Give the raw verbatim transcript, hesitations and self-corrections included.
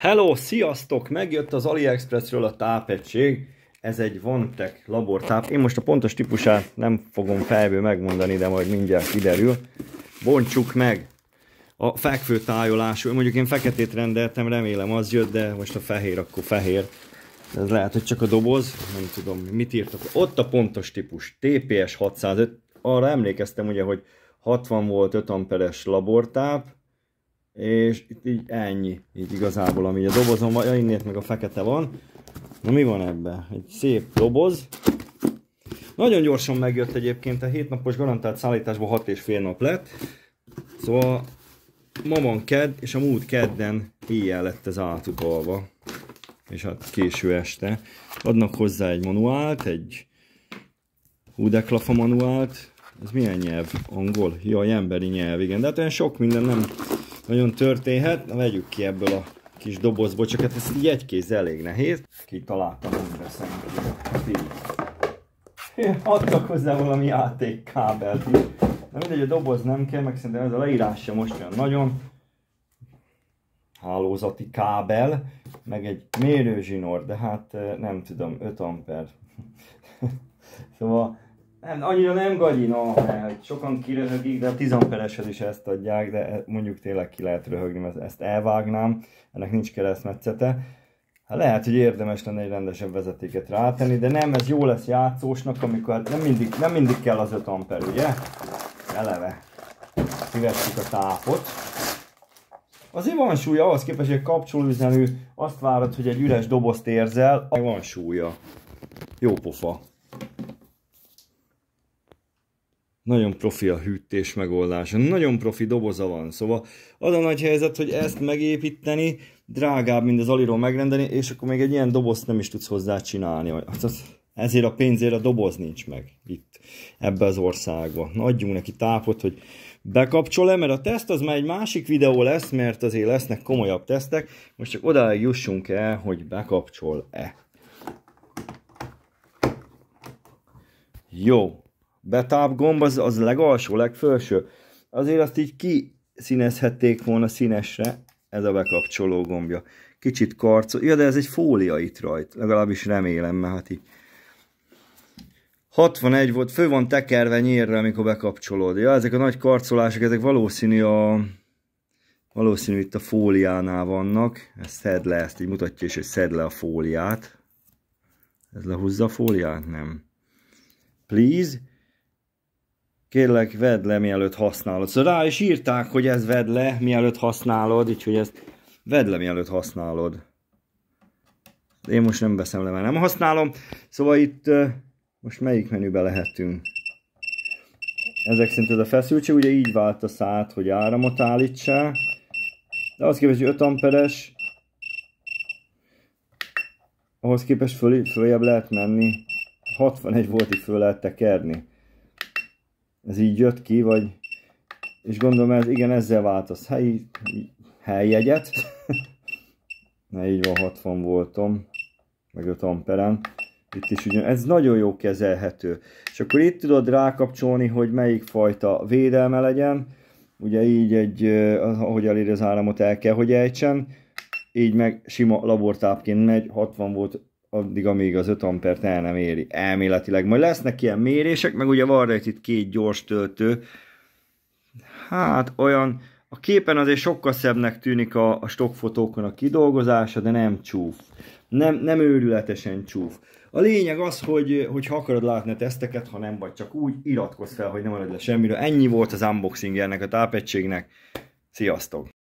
Hello, sziasztok! Megjött az AliExpressről a tápegység. Ez egy Vantec labortáp. Én most a pontos típusát nem fogom fejből megmondani, de majd mindjárt kiderül. Bontsuk meg a fekvő tájolású. Mondjuk én feketét rendeltem, remélem az jött, de most a fehér, akkor fehér. Ez lehet, hogy csak a doboz. Nem tudom, mit írtak. Ott a pontos típus. té pé es hatszázöt. Arra emlékeztem ugye, hogy hatvan volt öt amperes labortáp. És itt így ennyi, így igazából, ami a dobozon van, ja, innét meg a fekete van. Na mi van ebben? Egy szép doboz. Nagyon gyorsan megjött egyébként, a hét napos garantált szállításban hat és fél nap lett. Szóval ma van kedd, és a múlt kedden éjjel lett ez átutalva. És hát késő este. Adnak hozzá egy manuált, egy Hudeklafa manuált. Ez milyen nyelv? Angol? Jaj, emberi nyelv, igen. De hát olyan sok minden nem nagyon történhet. Na, vegyük ki ebből a kis dobozból, csak hát ez így egy kéz elég nehéz. Kitaláltam, hogy veszem ki. Adtak hozzá valami játékkábelt is. De mindegy, a doboz nem kell, meg szerintem ez a leírás sem most olyan nagyon. Hálózati kábel, meg egy mérőzsinór, de hát nem tudom, öt amper. Szóval nem, annyira nem gagyi, no, mert sokan kiröhögik, de a tíz ampereshez is ezt adják, de mondjuk tényleg ki lehet röhögni, mert ezt elvágnám, ennek nincs keresztmetszete. Hát lehet, hogy érdemes lenne egy rendesebb vezetéket rátenni, de nem, ez jó lesz játszósnak, amikor hát nem mindig, nem mindig kell az öt amper, ugye? Eleve kivettük a tápot. Azért van súlya, ahhoz képest, hogy egy kapcsolóüzemű, azt várod, hogy egy üres dobozt érzel, van súlya. Jó pofa. Nagyon profi a hűtés megoldása, nagyon profi doboza van, szóval az a nagy helyzet, hogy ezt megépíteni drágább, mint az Aliról megrendelni, és akkor még egy ilyen dobozt nem is tudsz hozzá csinálni. Ezért a pénzért a doboz nincs meg itt, ebbe az országban. Na, adjunk neki tápot, hogy bekapcsol-e, mert a teszt az már egy másik videó lesz, mert azért lesznek komolyabb tesztek. Most csak odáig jussunk el, hogy bekapcsol-e. Jó. Betáp gomb az, az legalsó, legfelső. Azért azt így kiszínezhették volna színesre, ez a bekapcsoló gombja. Kicsit karcol. Ja, de ez egy fólia itt rajt. Legalábbis remélem, mert hát így hatvanegy volt, fő van tekerve nyírre, amikor bekapcsolod. Ja, ezek a nagy karcolások, ezek valószínű a valószínű itt a fóliánál vannak. Ezt szedd le, ezt így mutatja is, hogy szedd le a fóliát. Ez lehúzza a fóliát? Nem. Please. Kérlek, vedd le, mielőtt használod. Szóval rá is írták, hogy ez vedd le, mielőtt használod, úgyhogy ezt vedd le, mielőtt használod. De én most nem veszem le, mert nem használom. Szóval itt most melyik menübe lehetünk? Ezek szerint ez a feszültség, ugye így váltasz át, hogy áramot állítsál. De ahhoz képest, hogy öt amperes, ahhoz képest föl, följebb lehet menni. hatvanegy voltig föl lehet tekerni. Ez így jött ki, vagy... És gondolom, ez, igen, ezzel változ hely, helyjegyet. Na, így van, hatvan voltom, meg öt amperen. Itt is ugyan, ez nagyon jó kezelhető. És akkor itt tudod rákapcsolni, hogy melyik fajta védelme legyen. Ugye így egy, ahogy elér az áramot, el kell, hogy ejtsen. Így meg sima labortápként megy, hatvan volt addig, amíg az öt ampert el nem éri. Elméletileg. Majd lesznek ilyen mérések, meg ugye van itt két gyors töltő. Hát olyan, a képen azért sokkal szebbnek tűnik a, a stockfotókon a kidolgozása, de nem csúf. Nem, nem őrületesen csúf. A lényeg az, hogy, hogy ha akarod látni a teszteket, ha nem vagy csak úgy, iratkozz fel, hogy nem maradj le semmiről. Ennyi volt az unboxing ennek a tápegységnek. Sziasztok!